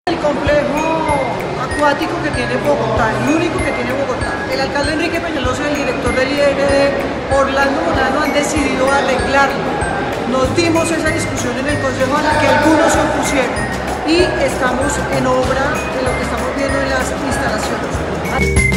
El complejo acuático que tiene Bogotá, el único que tiene Bogotá. El alcalde Enrique Peñalosa y el director del IRD, Orlando Molano, han decidido arreglarlo. Nos dimos esa discusión en el consejo a la que algunos se opusieron y estamos en obra de lo que estamos viendo en las instalaciones.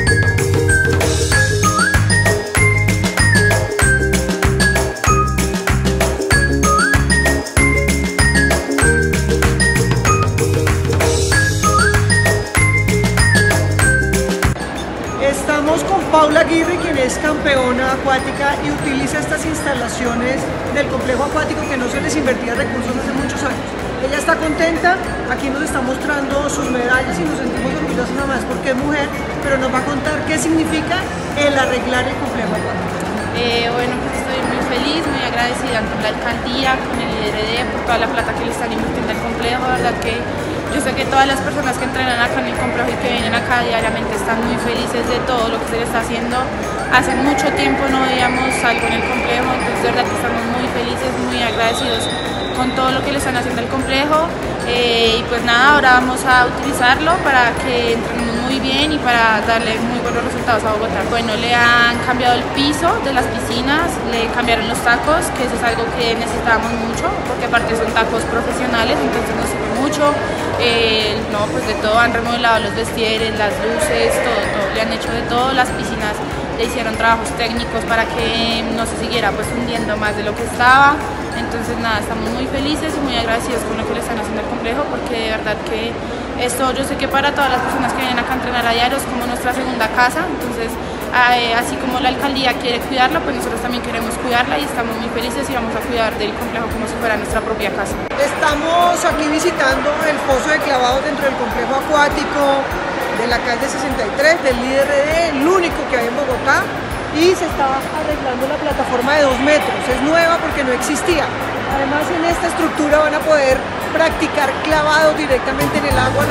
Estamos con Paula Aguirre, quien es campeona acuática y utiliza estas instalaciones del complejo acuático que no se les invertía recursos hace muchos años. Ella está contenta, aquí nos está mostrando sus medallas y nos sentimos orgullosos nada más porque es mujer, pero nos va a contar qué significa el arreglar el complejo acuático. Bueno, pues estoy muy feliz, muy agradecida con la alcaldía, con el IRD por toda la plata que le están invirtiendo al complejo. La verdad que yo sé que todas las personas que entrenan acá en el complejo y que vienen acá diariamente están muy felices de todo lo que se le está haciendo. Hace mucho tiempo no veíamos algo en el complejo, entonces de verdad que estamos muy felices, muy agradecidos con todo lo que le están haciendo al complejo. Y pues nada, ahora vamos a utilizarlo para que entrenemos muy bien y para darle muy buenos resultados a Bogotá. Bueno, le han cambiado el piso de las piscinas, le cambiaron los tacos, que eso es algo que necesitábamos mucho, porque aparte son tacos profesionales, entonces nos sirve mucho. No, pues de todo, han remodelado los vestieres, las luces, todo, le han hecho de todo. Las piscinas le hicieron trabajos técnicos para que no se siguiera pues hundiendo más de lo que estaba. Entonces nada, estamos muy felices y muy agradecidos con lo que le están haciendo al complejo, porque de verdad que esto, yo sé que para todas las personas que vienen acá a entrenar a diario es como nuestra segunda casa. Entonces así como la alcaldía quiere cuidarla, pues nosotros también queremos cuidarla y estamos muy felices y vamos a cuidar del complejo como si fuera nuestra propia casa. Estamos aquí visitando el foso de clavados dentro del complejo acuático de la calle 63 del IRD, el único que hay en Bogotá, y se está arreglando la plataforma de 2 metros, es nueva porque no existía. Además, en esta estructura van a poder practicar clavados directamente en el agua.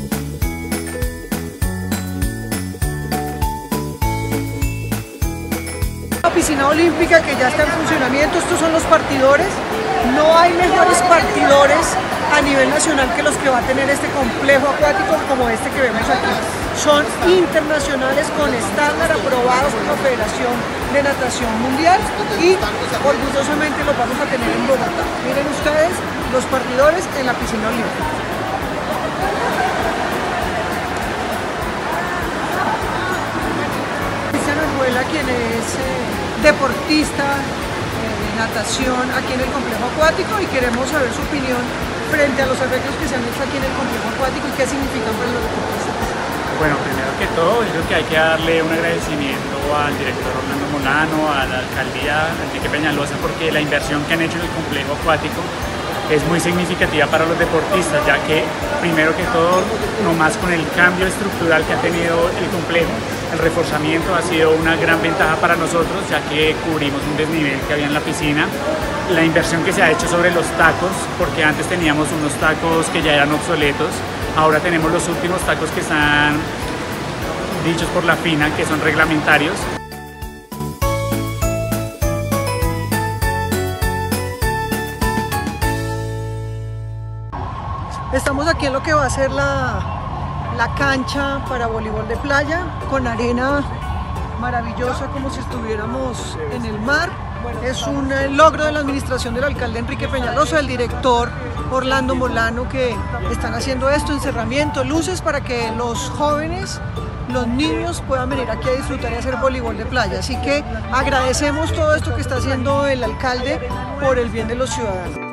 La piscina olímpica que ya está en funcionamiento, estos son los partidores. No hay mejores partidores a nivel nacional que los que va a tener este complejo acuático como este que vemos aquí. Son internacionales con estándar aprobados por la Federación de Natación Mundial y orgullosamente los vamos a tener en Bogotá. Miren ustedes los partidores en la piscina olímpica. Cristian Orjuela, quien es deportista de natación aquí en el complejo acuático, y queremos saber su opinión frente a los arreglos que se han hecho aquí en el complejo acuático y qué significan para los deportistas. Bueno, primero que todo, yo creo que hay que darle un agradecimiento al director Orlando Molano, a la alcaldía Enrique Peñalosa, porque la inversión que han hecho en el complejo acuático es muy significativa para los deportistas, ya que primero que todo, nomás con el cambio estructural que ha tenido el complejo, el reforzamiento ha sido una gran ventaja para nosotros, ya que cubrimos un desnivel que había en la piscina. La inversión que se ha hecho sobre los tacos, porque antes teníamos unos tacos que ya eran obsoletos, ahora tenemos los últimos tacos que están dichos por la FINA, que son reglamentarios. Estamos aquí en lo que va a ser la cancha para voleibol de playa, con arena maravillosa como si estuviéramos en el mar. Es un logro de la administración del alcalde Enrique Peñalosa, del director Orlando Molano, que están haciendo esto, encerramiento, luces para que los jóvenes, los niños puedan venir aquí a disfrutar y hacer voleibol de playa. Así que agradecemos todo esto que está haciendo el alcalde por el bien de los ciudadanos.